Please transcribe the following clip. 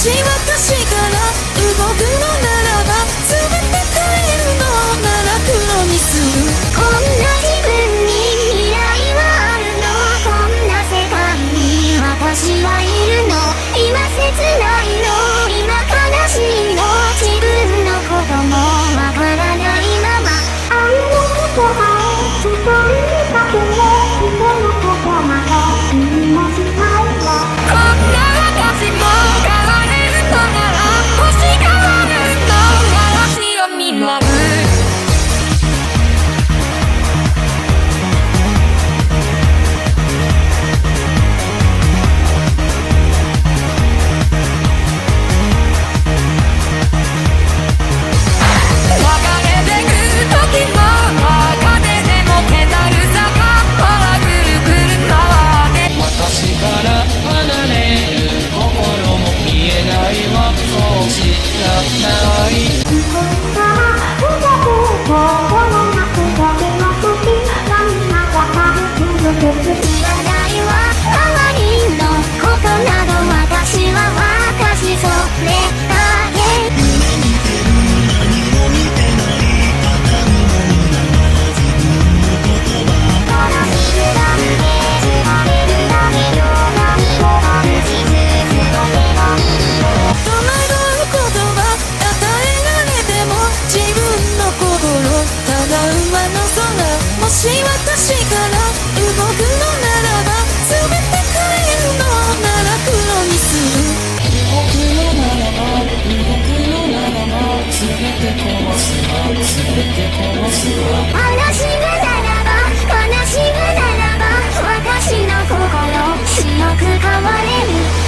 し私から動くのならば全て変えるのなら黒にする。こんな自分に未来はあるの、こんな世界に私はいるの、今切ないの、今悲しいの、自分のこともわからないまま愛の言葉を伝えたけれ人のことまで言いもしないわ。こんな私も変われるのなら星変わるのなら白になる。もし私から動くのならば全て変えるのなら黒にする。動くのならば動くのならば全て壊すわ、全て壊すわ。悲しむならば悲しむならば私の心白く変われる。